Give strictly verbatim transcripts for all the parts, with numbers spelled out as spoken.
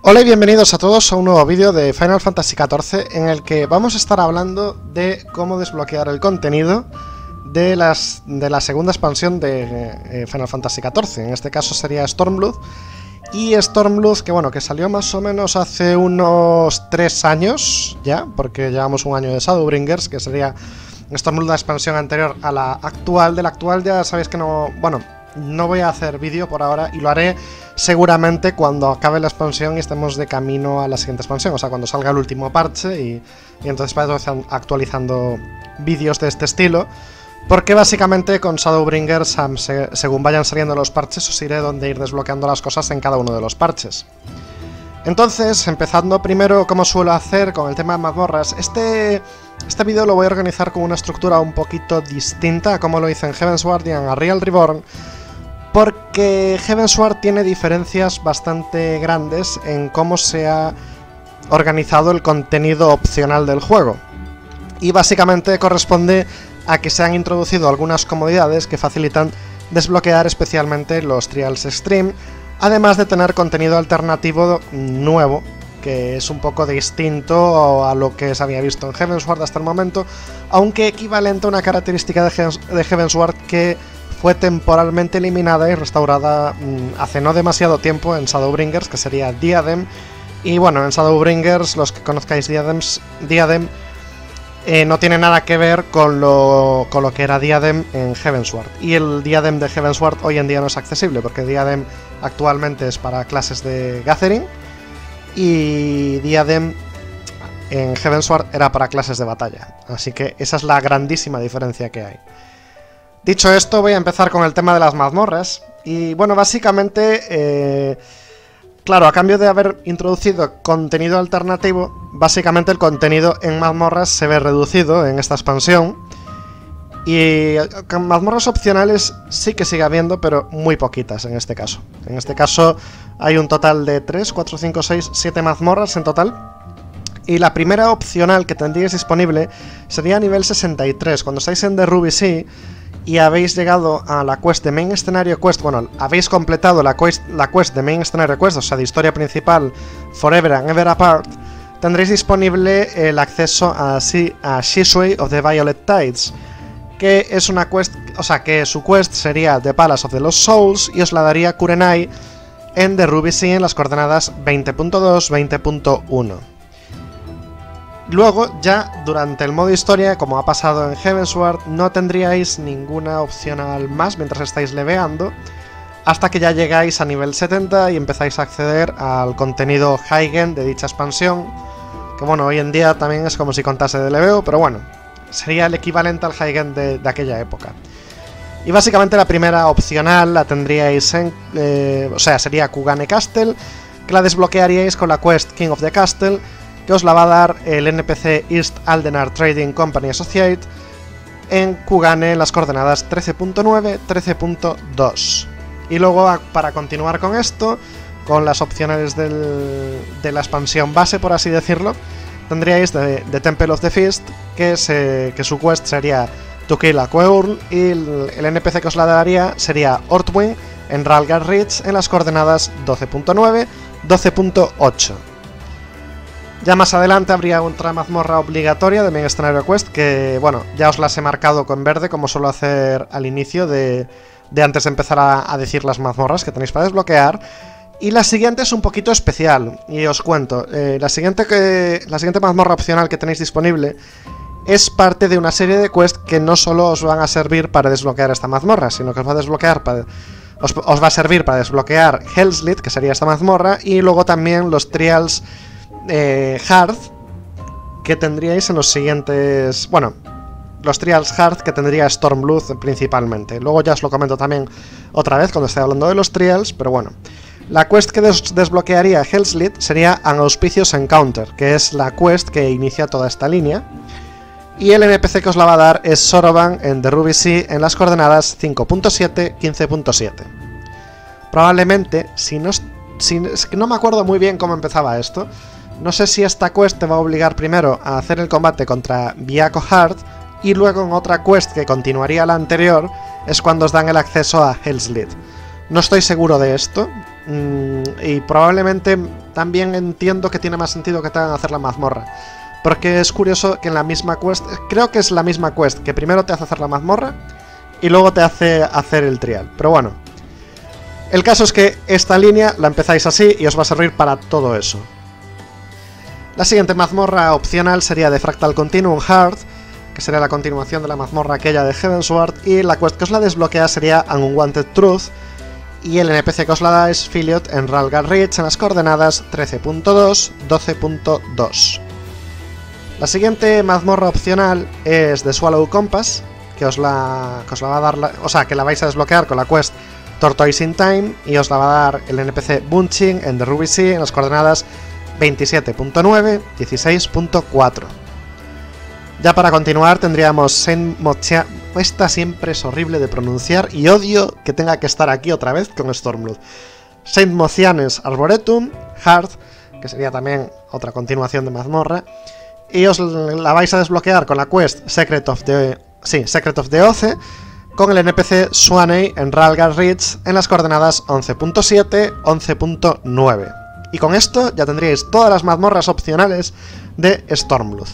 Hola y bienvenidos a todos a un nuevo vídeo de Final Fantasy catorce en el que vamos a estar hablando de cómo desbloquear el contenido de, las, de la segunda expansión de eh, Final Fantasy catorce. En este caso sería Stormblood. Y Stormblood, que bueno, que salió más o menos hace unos tres años ya, porque llevamos un año de Shadowbringers, que sería Stormblood, la expansión anterior a la actual. De la actual ya sabéis que no... bueno, no voy a hacer vídeo por ahora y lo haré seguramente cuando acabe la expansión y estemos de camino a la siguiente expansión, o sea, cuando salga el último parche y, y entonces vaya actualizando vídeos de este estilo, porque básicamente con Shadowbringers, según vayan saliendo los parches, os iré donde ir desbloqueando las cosas en cada uno de los parches. Entonces, empezando primero, como suelo hacer, con el tema de mazmorras, este, este vídeo lo voy a organizar con una estructura un poquito distinta a como lo hice en Heavensward y en Unreal Reborn, porque Heavensward tiene diferencias bastante grandes en cómo se ha organizado el contenido opcional del juego. Y básicamente corresponde a que se han introducido algunas comodidades que facilitan desbloquear especialmente los Trials Extreme, además de tener contenido alternativo nuevo, que es un poco distinto a lo que se había visto en Heavensward hasta el momento, aunque equivalente a una característica de Heavensward que fue temporalmente eliminada y restaurada mmm, hace no demasiado tiempo en Shadowbringers, que sería Diadem. Y bueno, en Shadowbringers, los que conozcáis Diadems, Diadem eh, no tiene nada que ver con lo, con lo que era Diadem en Heavensward. Y el Diadem de Heavensward hoy en día no es accesible, porque Diadem actualmente es para clases de Gathering, y Diadem en Heavensward era para clases de batalla. Así que esa es la grandísima diferencia que hay. Dicho esto, voy a empezar con el tema de las mazmorras. Y bueno, básicamente, eh, claro, a cambio de haber introducido contenido alternativo, básicamente el contenido en mazmorras se ve reducido en esta expansión. Y con mazmorras opcionales sí que sigue habiendo, pero muy poquitas en este caso. En este caso hay un total de tres, cuatro, cinco, seis, siete mazmorras en total. Y la primera opcional que tendríais disponible sería a nivel sesenta y tres. Cuando estáis en The Ruby Sea y habéis llegado a la quest de Main Scenario Quest, bueno, habéis completado la quest, la quest de Main Scenario Quest, o sea, de historia principal, Forever and Ever Apart, tendréis disponible el acceso a, a Shisui of the Violet Tides, que es una quest, o sea, que su quest sería The Palace of the Lost Souls y os la daría Kurenai en The Ruby Sea en las coordenadas veinte punto dos, veinte punto uno. Luego, ya durante el modo historia, como ha pasado en Heavensward, no tendríais ninguna opcional más mientras estáis leveando, hasta que ya llegáis a nivel setenta y empezáis a acceder al contenido Heigen de dicha expansión, que bueno, hoy en día también es como si contase de leveo, pero bueno, sería el equivalente al Heigen de, de aquella época. Y básicamente la primera opcional la tendríais en... Eh, o sea, sería Kugane Castle, que la desbloquearíais con la quest King of the Castle, que os la va a dar el N P C East Aldenar Trading Company Associate en Kugane en las coordenadas trece punto nueve, trece punto dos. Y luego, para continuar con esto, con las opcionales del, de la expansión base, por así decirlo, tendríais The, the Temple of the Feast, que, se, que su quest sería To Kill a Queurl, y el, el N P C que os la daría sería Ortwin en Ralgar Ridge en las coordenadas doce punto nueve, doce punto ocho. Ya más adelante habría otra mazmorra obligatoria de Main Scenario Quest, que bueno, ya os las he marcado con verde, como suelo hacer al inicio de, de antes de empezar a, a decir las mazmorras que tenéis para desbloquear. Y la siguiente es un poquito especial, y os cuento. Eh, la, siguiente que, la siguiente mazmorra opcional que tenéis disponible es parte de una serie de quests que no solo os van a servir para desbloquear esta mazmorra, sino que os va a desbloquear para... Os, os va a servir para desbloquear Hellslit, que sería esta mazmorra, y luego también los Trials Eh, Hard que tendríais en los siguientes... Bueno, los Trials Hard que tendría Stormblood principalmente. Luego ya os lo comento también otra vez cuando esté hablando de los Trials, pero bueno. La quest que des desbloquearía Hellslit sería An Auspicious Encounter, que es la quest que inicia toda esta línea. Y el N P C que os la va a dar es Soroban en The Ruby Sea en las coordenadas cinco punto siete, quince punto siete. Probablemente, si no, si, es que no me acuerdo muy bien cómo empezaba esto. No sé si esta quest te va a obligar primero a hacer el combate contra Byakko Hard y luego en otra quest que continuaría la anterior es cuando os dan el acceso a Hellslit. No estoy seguro de esto, mmm, y probablemente también entiendo que tiene más sentido que te hagan hacer la mazmorra. Porque es curioso que en la misma quest, creo que es la misma quest, que primero te hace hacer la mazmorra y luego te hace hacer el trial. Pero bueno, el caso es que esta línea la empezáis así y os va a servir para todo eso. La siguiente mazmorra opcional sería de Fractal Continuum Heart, que sería la continuación de la mazmorra aquella de Heavensward, y la quest que os la desbloquea sería An Unwanted Truth, y el N P C que os la da es Philiot en Ralgar Ridge en las coordenadas trece punto dos, doce punto dos. La siguiente mazmorra opcional es de Swallow Compass, que os la, que os la va a dar, la, o sea, que la vais a desbloquear con la quest Tortoise in Time, y os la va a dar el N P C Bunching en The Ruby Sea en las coordenadas veintisiete punto nueve, dieciséis punto cuatro. Ya para continuar tendríamos Saint Motian... Esta siempre es horrible de pronunciar y odio que tenga que estar aquí otra vez con Stormblood. Saint Mocianes Arboretum Heart, que sería también otra continuación de mazmorra, y os la vais a desbloquear con la quest Secret of the... Sí, Secret of the Oce, con el N P C Swaney en Ralgar Ridge en las coordenadas once punto siete, once punto nueve. Y con esto ya tendríais todas las mazmorras opcionales de Stormblood.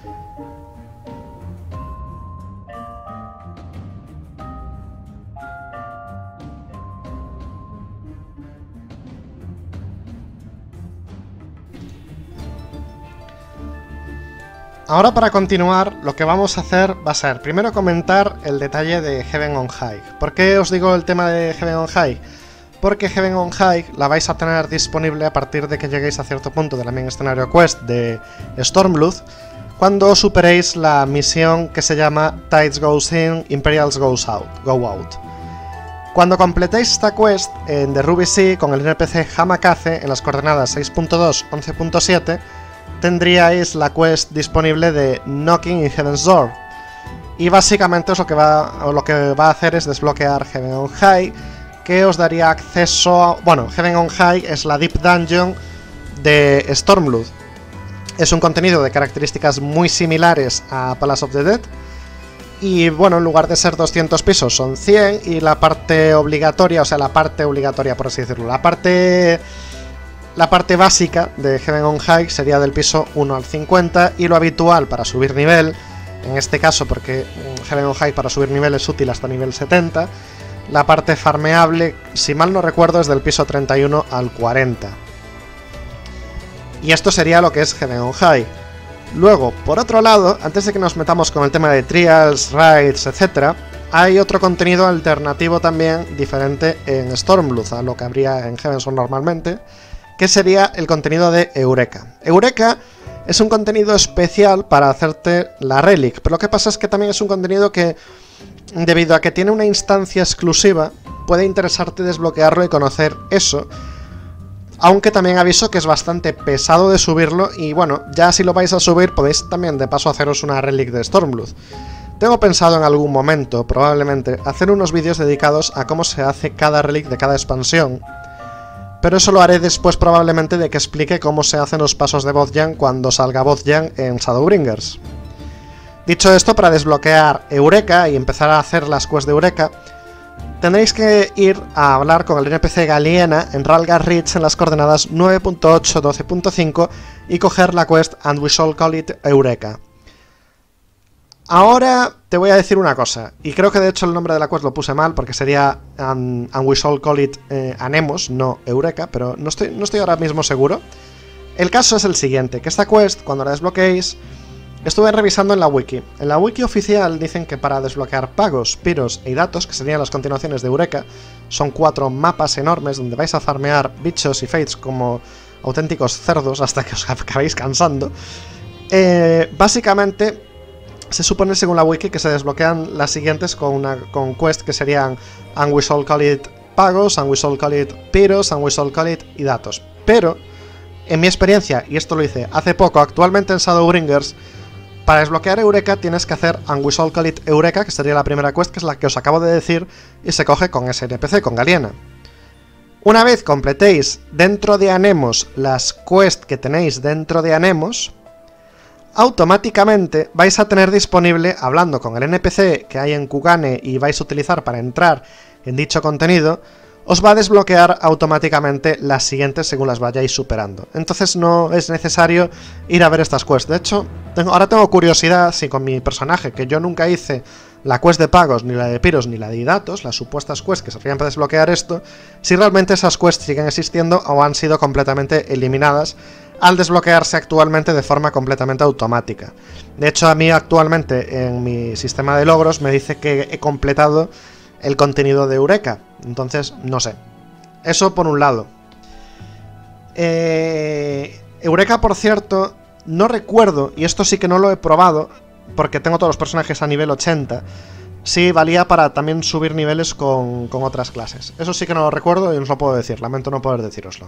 Ahora, para continuar, lo que vamos a hacer va a ser primero comentar el detalle de Heaven on High. ¿Por qué os digo el tema de Heaven on High? Porque Heaven on High la vais a tener disponible a partir de que lleguéis a cierto punto del main escenario quest de Stormblood, cuando superéis la misión que se llama Tides Goes In, Imperials Goes Out, Go Out. Cuando completéis esta quest en The Ruby Sea con el N P C Hamakaze en las coordenadas seis punto dos, once punto siete, tendríais la quest disponible de Knocking in Heaven's Door. Y básicamente es lo que va, lo que va a hacer es desbloquear Heaven on High, que os daría acceso a... Bueno, Heaven on High es la Deep Dungeon de Stormblood. Es un contenido de características muy similares a Palace of the Dead. Y bueno, en lugar de ser doscientos pisos son cien, y la parte obligatoria, o sea, la parte obligatoria por así decirlo, la parte... La parte básica de Heaven on High sería del piso uno al cincuenta, y lo habitual para subir nivel, en este caso porque Heaven on High para subir nivel es útil hasta nivel setenta, la parte farmeable, si mal no recuerdo, es del piso treinta y uno al cuarenta. Y esto sería lo que es Heaven on High. Luego, por otro lado, antes de que nos metamos con el tema de trials, raids, etcétera, hay otro contenido alternativo también diferente en Stormblood a lo que habría en Heavensward normalmente, que sería el contenido de Eureka. Eureka es un contenido especial para hacerte la Relic, pero lo que pasa es que también es un contenido que, debido a que tiene una instancia exclusiva, puede interesarte desbloquearlo y conocer eso, aunque también aviso que es bastante pesado de subirlo, y bueno, ya si lo vais a subir podéis también de paso haceros una Relic de Stormblood. Tengo pensado en algún momento, probablemente, hacer unos vídeos dedicados a cómo se hace cada Relic de cada expansión, pero eso lo haré después probablemente de que explique cómo se hacen los pasos de Bozjan cuando salga Bozjan en Shadowbringers. Dicho esto, para desbloquear Eureka y empezar a hacer las quests de Eureka, tendréis que ir a hablar con el N P C Galiena en Ralgar Ridge en las coordenadas nueve punto ocho, doce punto cinco y coger la quest And We Shall Call It Eureka. Ahora te voy a decir una cosa, y creo que de hecho el nombre de la quest lo puse mal porque sería And, and We Shall Call It eh, Anemos, no Eureka, pero no estoy, no estoy ahora mismo seguro. El caso es el siguiente, que esta quest, cuando la desbloqueéis, estuve revisando en la wiki. En la wiki oficial dicen que para desbloquear pagos, piros y datos, que serían las continuaciones de Eureka, son cuatro mapas enormes donde vais a farmear bichos y fates como auténticos cerdos hasta que os acabéis cansando. Eh, básicamente, se supone según la wiki que se desbloquean las siguientes con una con quest que serían And We Shall Call It pagos, And We Shall Call It piros, And We Shall Call It y datos. Pero, en mi experiencia, y esto lo hice hace poco, actualmente en Shadowbringers, para desbloquear Eureka tienes que hacer And We Shall Call It Eureka, que sería la primera quest, que es la que os acabo de decir, y se coge con ese N P C, con Galiena. Una vez completéis dentro de Anemos las quests que tenéis dentro de Anemos, automáticamente vais a tener disponible, hablando con el N P C que hay en Kugane y vais a utilizar para entrar en dicho contenido, os va a desbloquear automáticamente las siguientes según las vayáis superando. Entonces no es necesario ir a ver estas quests. De hecho, tengo, ahora tengo curiosidad si con mi personaje, que yo nunca hice la quest de pagos, ni la de Pyros, ni la de Idatos, las supuestas quests que servían para desbloquear esto, si realmente esas quests siguen existiendo o han sido completamente eliminadas al desbloquearse actualmente de forma completamente automática. De hecho, a mí actualmente en mi sistema de logros me dice que he completado el contenido de Eureka. Entonces, no sé. Eso por un lado. Eh, Eureka, por cierto, no recuerdo, y esto sí que no lo he probado, porque tengo todos los personajes a nivel ochenta, si valía para también subir niveles con, con otras clases. Eso sí que no lo recuerdo y no os lo puedo decir. Lamento no poder decíroslo.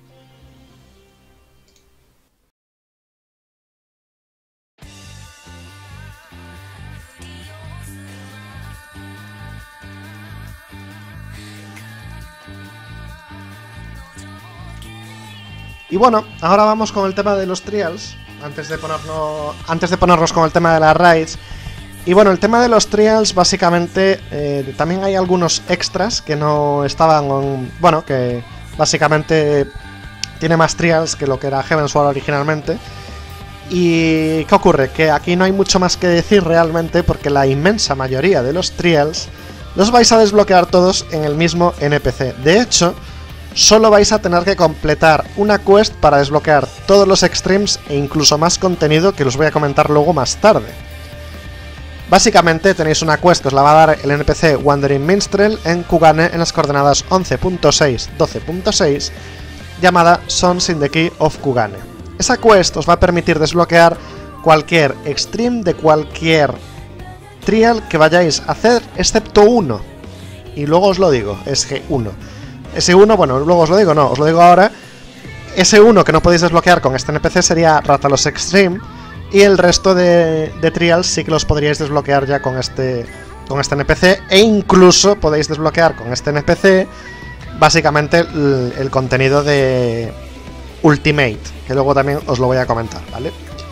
Y bueno, ahora vamos con el tema de los trials, antes de ponernos, antes de ponernos con el tema de las raids. Y bueno, el tema de los trials, básicamente, eh, también hay algunos extras que no estaban, bueno, que básicamente tiene más trials que lo que era Heavensward originalmente. Y ¿qué ocurre? Que aquí no hay mucho más que decir realmente, porque la inmensa mayoría de los trials los vais a desbloquear todos en el mismo N P C. De hecho, solo vais a tener que completar una quest para desbloquear todos los extremes e incluso más contenido que os voy a comentar luego más tarde. Básicamente tenéis una quest que os la va a dar el N P C Wandering Minstrel en Kugane en las coordenadas once punto seis doce punto seis, llamada Sons in the Key of Kugane. Esa quest os va a permitir desbloquear cualquier extreme de cualquier trial que vayáis a hacer, excepto uno. Y luego os lo digo, es G uno. Ese uno, bueno, luego os lo digo, no, os lo digo ahora. Ese uno que no podéis desbloquear con este N P C sería Rathalos Extreme, y el resto de, de trials sí que los podríais desbloquear ya con este, con este N P C, e incluso podéis desbloquear con este N P C básicamente el, el contenido de Ultimate, que luego también os lo voy a comentar, ¿vale?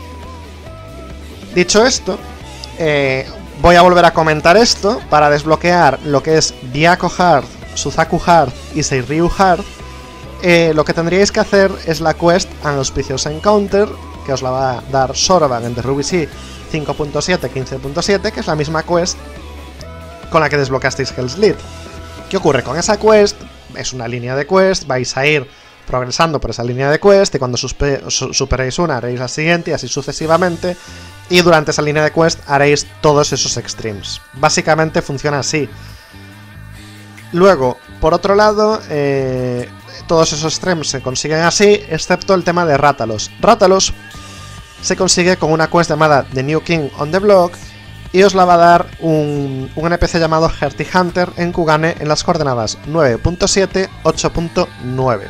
Dicho esto, eh, voy a volver a comentar esto para desbloquear lo que es Byakko Hearth, Suzaku Hearth y Seiryu Hearth. Eh, lo que tendríais que hacer es la quest An Auspicious Encounter, que os la va a dar Soroban en The Ruby Sea cinco punto siete quince punto siete, que es la misma quest con la que desbloqueasteis Hell's Lead. ¿Qué ocurre con esa quest? Es una línea de quest, vais a ir progresando por esa línea de quest, y cuando superéis una haréis la siguiente y así sucesivamente, y durante esa línea de quest haréis todos esos extremes. Básicamente funciona así. Luego, por otro lado, eh, todos esos extremes se consiguen así, excepto el tema de Rathalos. Rathalos se consigue con una quest llamada The New King on the Block, y os la va a dar un, un N P C llamado Hearty Hunter en Kugane en las coordenadas nueve punto siete ocho punto nueve.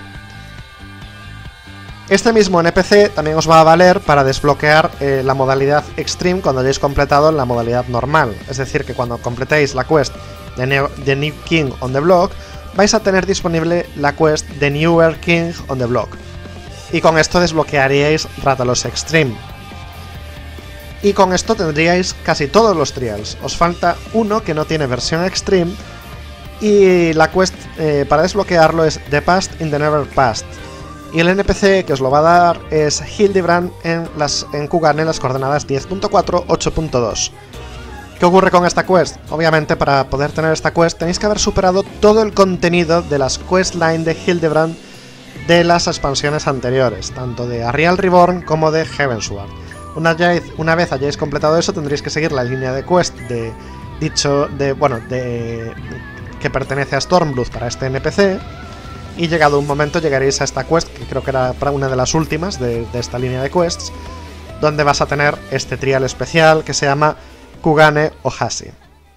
Este mismo N P C también os va a valer para desbloquear eh, la modalidad Extreme cuando hayáis completado la modalidad normal. Es decir, que cuando completéis la quest de New, de New King on the Block, vais a tener disponible la quest de Newer King on the Block. Y con esto desbloquearíais Rathalos Extreme. Y con esto tendríais casi todos los trials. Os falta uno que no tiene versión Extreme, y la quest eh, para desbloquearlo es The Past in the Never Past. Y el N P C que os lo va a dar es Hildebrand en, las, en Kugane en las coordenadas diez punto cuatro ocho punto dos. ¿Qué ocurre con esta quest? Obviamente, para poder tener esta quest tenéis que haber superado todo el contenido de las questline de Hildebrand de las expansiones anteriores, tanto de Arial Reborn como de Heavensward. Una, una vez hayáis completado eso, tendréis que seguir la línea de quest de dicho de bueno de que pertenece a Stormblood para este N P C, y llegado un momento llegaréis a esta quest, que creo que era una de las últimas de, de esta línea de quests, donde vas a tener este trial especial que se llama Kugane Ohashi.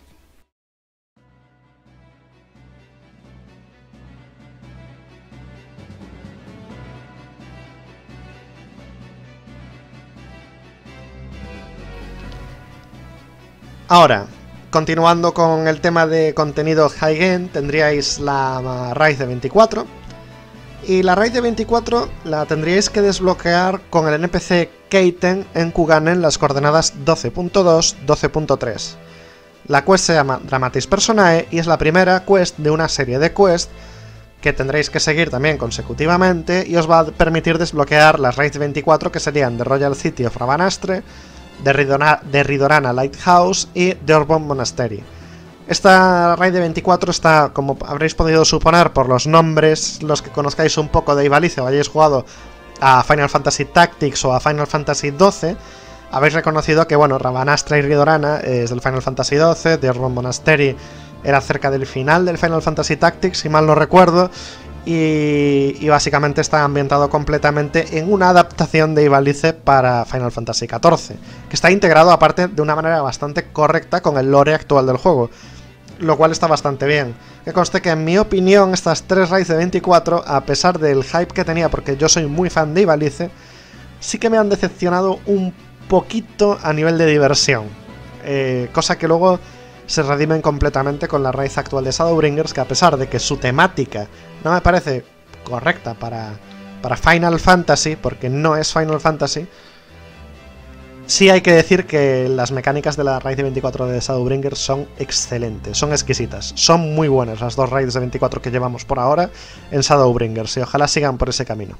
Ahora, continuando con el tema de contenido High-End, tendríais la raid de veinticuatro. Y la raid de veinticuatro la tendríais que desbloquear con el N P C Keiten en Kugane en las coordenadas doce punto dos doce punto tres. La quest se llama Dramatis Personae y es la primera quest de una serie de quests que tendréis que seguir también consecutivamente y os va a permitir desbloquear las raids veinticuatro, que serían de Royal City of Rabanastre, de, Ridona, de Ridorana Lighthouse y de Orbon Monastery. Esta raid de veinticuatro está, como habréis podido suponer por los nombres, los que conozcáis un poco de Ivalice o hayáis jugado a Final Fantasy Tactics o a Final Fantasy doce, habéis reconocido que, bueno, Rabanastre y Ridorana es del Final Fantasy doce, de Orbon Monastery era cerca del final del Final Fantasy Tactics, si mal no recuerdo, y, y básicamente está ambientado completamente en una adaptación de Ivalice para Final Fantasy catorce, que está integrado aparte de una manera bastante correcta con el lore actual del juego, lo cual está bastante bien. Que conste que en mi opinión estas tres raids de veinticuatro, a pesar del hype que tenía, porque yo soy muy fan de Ivalice, sí que me han decepcionado un poquito a nivel de diversión, eh, cosa que luego se redimen completamente con la raíz actual de Shadowbringers, que a pesar de que su temática no me parece correcta para, para Final Fantasy, porque no es Final Fantasy, sí hay que decir que las mecánicas de la raid de veinticuatro de Shadowbringers son excelentes, son exquisitas, son muy buenas las dos raids de veinticuatro que llevamos por ahora en Shadowbringers, y ojalá sigan por ese camino.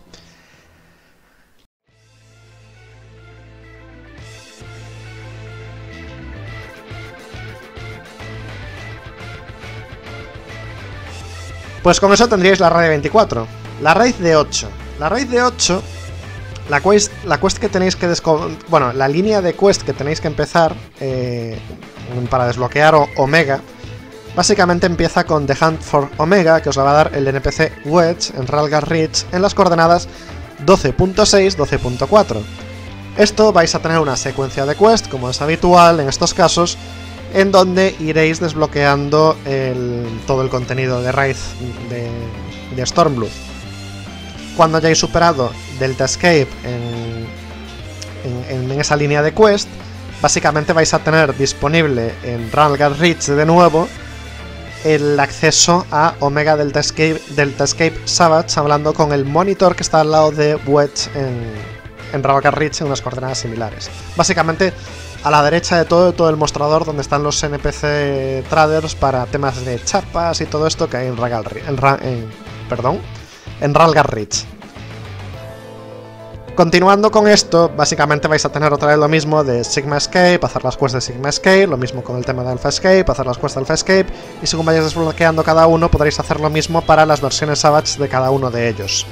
Pues con eso tendríais la raid de veinticuatro. La raid de ocho. La raid de ocho, la quest, la quest que tenéis que descubrir... Bueno, la línea de quest que tenéis que empezar eh, para desbloquear Omega, básicamente empieza con The Hunt for Omega, que os la va a dar el N P C Wedge en Ralgar Ridge en las coordenadas doce punto seis, doce punto cuatro. Esto vais a tener una secuencia de quest, como es habitual en estos casos, en donde iréis desbloqueando el, todo el contenido de raid de, de Stormblood. Cuando hayáis superado Delta Escape en, en, en esa línea de quest, básicamente vais a tener disponible en Ralgar Ridge de nuevo el acceso a Omega Delta Escape, Delta Escape Savage, hablando con el monitor que está al lado de Wedge en, en Ralgar Ridge en unas coordenadas similares. Básicamente a la derecha de todo, todo el mostrador donde están los N P C traders para temas de chapas y todo esto que hay en Ralgar, en, en, perdón, en Ralgar Ridge. Continuando con esto, básicamente vais a tener otra vez lo mismo de Sigma Escape, hacer las quests de Sigma Escape, lo mismo con el tema de Alpha Escape, hacer las quests de Alpha Escape, y según vayáis desbloqueando cada uno podréis hacer lo mismo para las versiones Savage de cada uno de ellos.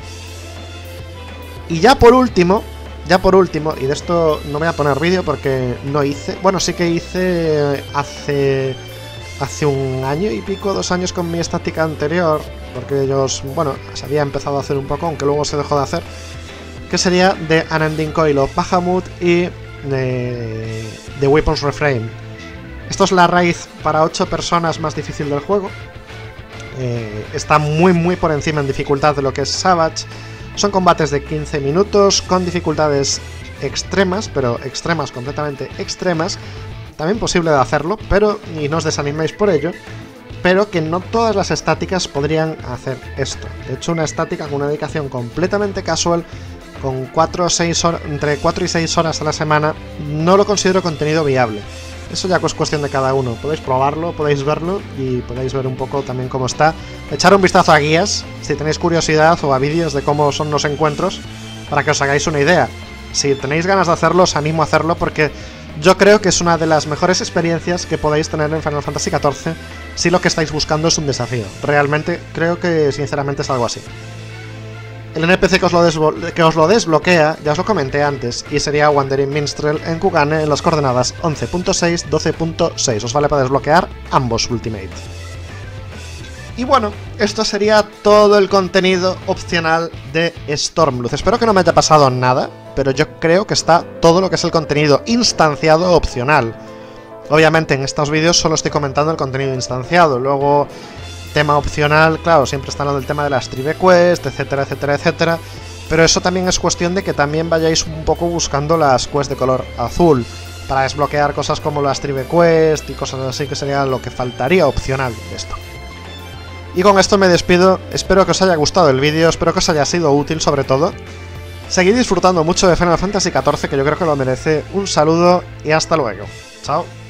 Y ya por último, ya por último, y de esto no voy a poner vídeo porque no hice, bueno, sí que hice hace, hace un año y pico, dos años con mi estática anterior, porque ellos, bueno, se había empezado a hacer un poco, aunque luego se dejó de hacer, que sería de Unending Coil of Bahamut y de, de Weapons Reframe. Esto es la raíz para ocho personas más difícil del juego. Eh, está muy muy por encima en dificultad de lo que es Savage. Son combates de quince minutos con dificultades extremas, pero extremas, completamente extremas. También posible de hacerlo, pero y no os desaniméis por ello, pero que no todas las estáticas podrían hacer esto. De hecho, una estática con una dedicación completamente casual, con cuatro o seis horas, entre cuatro y seis horas a la semana, no lo considero contenido viable. Eso ya es cuestión de cada uno. Podéis probarlo, podéis verlo y podéis ver un poco también cómo está. Echar un vistazo a guías, si tenéis curiosidad, o a vídeos de cómo son los encuentros, para que os hagáis una idea. Si tenéis ganas de hacerlo, os animo a hacerlo porque yo creo que es una de las mejores experiencias que podéis tener en Final Fantasy catorce si lo que estáis buscando es un desafío. Realmente creo que sinceramente es algo así. El N P C que os, lo que os lo desbloquea, ya os lo comenté antes, y sería Wandering Minstrel en Kugane en las coordenadas once punto seis, doce punto seis. Os vale para desbloquear ambos Ultimate. Y bueno, esto sería todo el contenido opcional de Stormblood. Espero que no me haya pasado nada, pero yo creo que está todo lo que es el contenido instanciado opcional. Obviamente en estos vídeos solo estoy comentando el contenido instanciado, luego... tema opcional, claro, siempre está hablando del tema de las Tribe Quest, etcétera, etcétera, etcétera, pero eso también es cuestión de que también vayáis un poco buscando las quests de color azul, para desbloquear cosas como las Tribe Quest y cosas así, que sería lo que faltaría opcional de esto. Y con esto me despido, espero que os haya gustado el vídeo, espero que os haya sido útil sobre todo. Seguid disfrutando mucho de Final Fantasy catorce, que yo creo que lo merece. Un saludo y hasta luego. Chao.